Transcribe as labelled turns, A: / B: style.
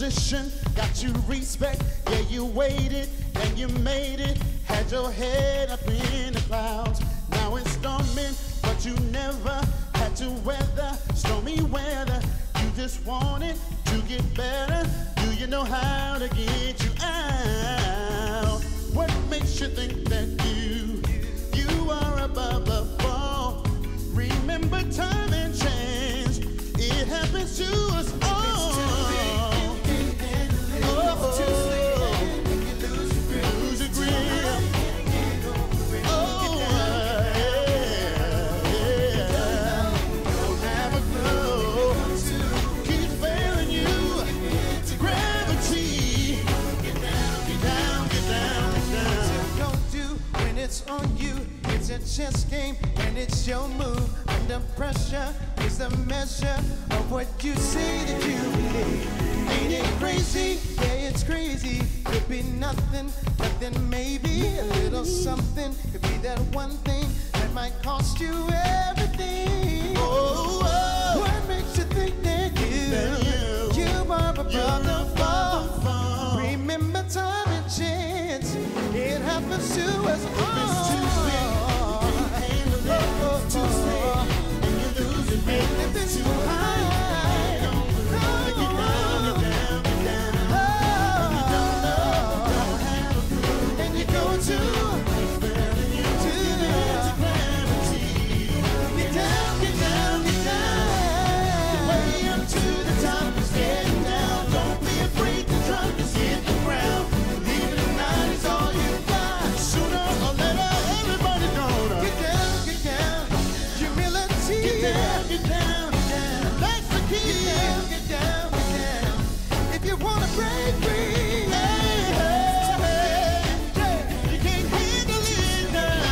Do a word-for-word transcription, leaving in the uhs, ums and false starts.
A: position, got you respect. Yeah, you waited and you made it. Had your head up in the clouds. Now it's storming, but you never had to weather stormy weather. You just wanted to get better. Do you know how to get you out? What makes you think that you, you are above the fall? Remember time and chance, it happens to us all.
B: It's on you, it's a chess game, and it's your move. Under pressure is the measure of what you say that you believe. Ain't it crazy? Yeah, it's crazy. Could be nothing, but then maybe a little something. Could be that one thing that might cost you everything.
A: Oh, oh.
B: What makes you think that you, you, you are above the fall? Remember time and chance, it happens to us all.